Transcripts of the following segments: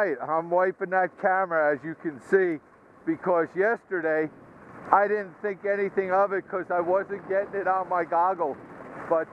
right, I'm wiping that camera, as you can see, because yesterday I didn't think anything of it because I wasn't getting it on my goggle. But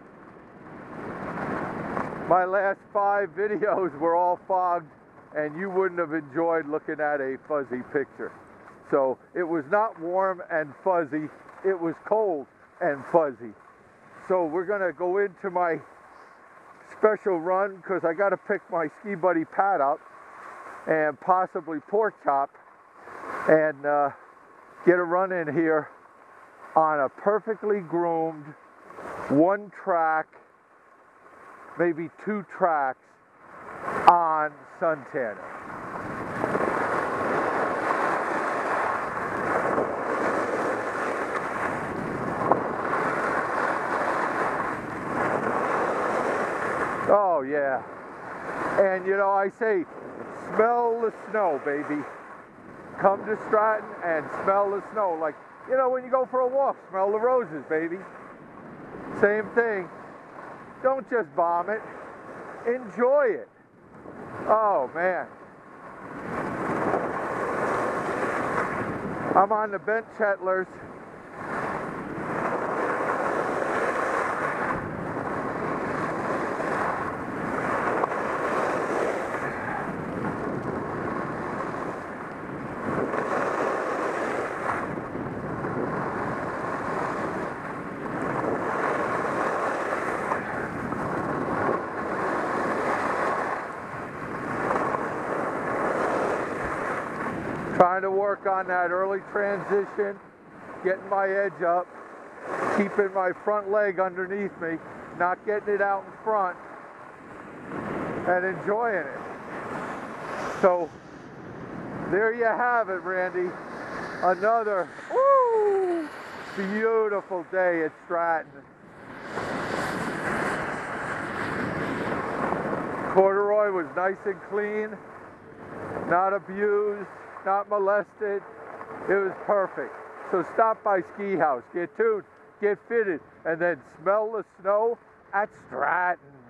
my last 5 videos were all fogged, and you wouldn't have enjoyed looking at a fuzzy picture. So it was not warm and fuzzy, it was cold and fuzzy. So we're gonna go into my special run because I gotta pick my Ski Buddy Pat up and possibly Pork Chop and get a run in here on a perfectly groomed 1 track, maybe 2 tracks on Suntanner. Oh yeah, and you know, I say smell the snow, baby. Come to Stratton and smell the snow. Like, you know, when you go for a walk, smell the roses, baby. Same thing. Don't just bomb it, enjoy it. Oh man, I'm on the bent Chetlers. Trying to work on that early transition, getting my edge up, keeping my front leg underneath me, not getting it out in front, and enjoying it. So there you have it, Randy. Another beautiful day at Stratton. Corduroy was nice and clean, not abused, not molested. It was perfect. So stop by Ski House, get tuned, get fitted, and then smell the snow at Stratton.